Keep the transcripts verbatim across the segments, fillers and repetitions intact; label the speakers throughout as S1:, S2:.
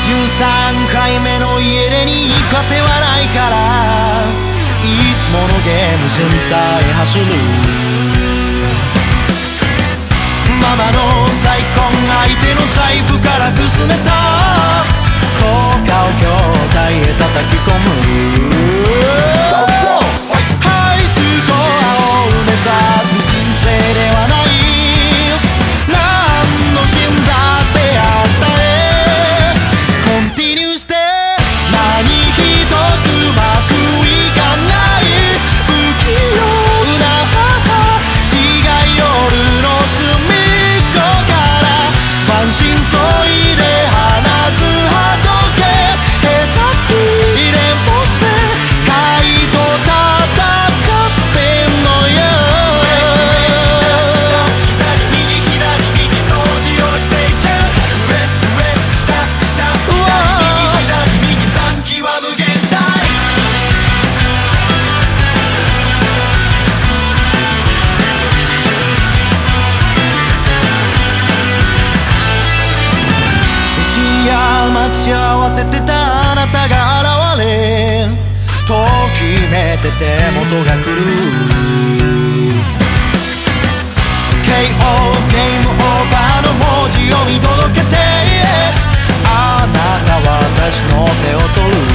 S1: じゅうさんかいめの家出に勝てはないから、いつものゲームセンターへ走る。ママの再婚相手の財布からくすねた効果を筐体へ叩き込む。ハイスコアを目指す人生ではない。何の死んだって明日へコンティニューして何一つうまくいかない。不器用な母血が夜の隅っこから満身創痍で放つ波時計。下手に連歩して怪と戦ってんのよ。左右左右同時より青春上上下下左右左右残機は無限大。深夜待ち合わせてたあなたが現れ、ときめいて手元が来る。 ケーオー ゲームオーバーの文字を見届けて、あなたは私の手を取る。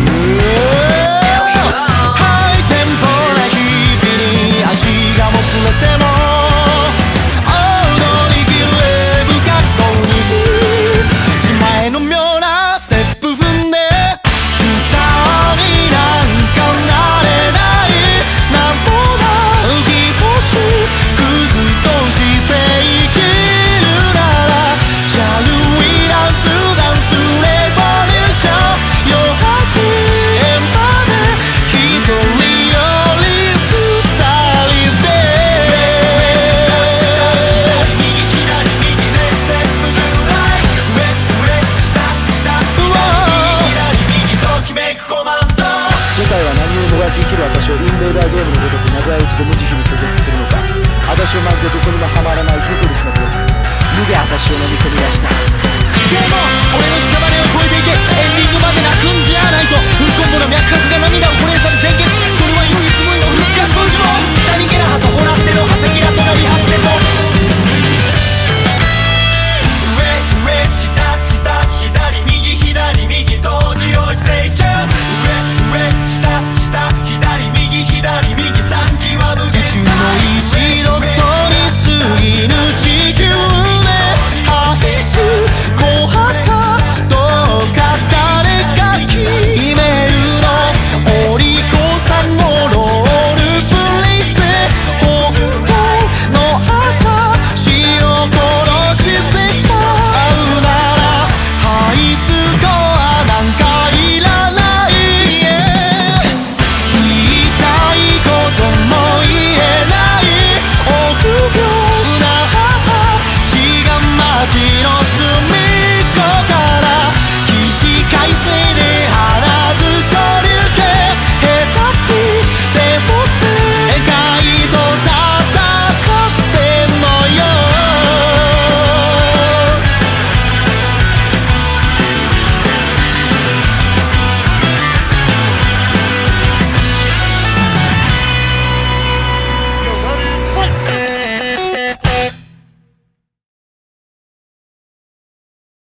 S1: ハイテンポな日々に足がもつれても踊りきれぶ格好に自前の妙なステップ踏んでスターになんかなれない。なんぼな浮き星くずとして生きるなら Shall we dance dance revolution 夜明けまで一人より二人で左右左右レッツステップズライ上上下下左右ときめくコマンド。
S2: 世界は何をもがき生きる私をインベーダーゲームのごとく長い打ちで無慈悲に拒絶するのか。私をまるでどこにもはまらないテトリスのブロック無で私を飲み込み出し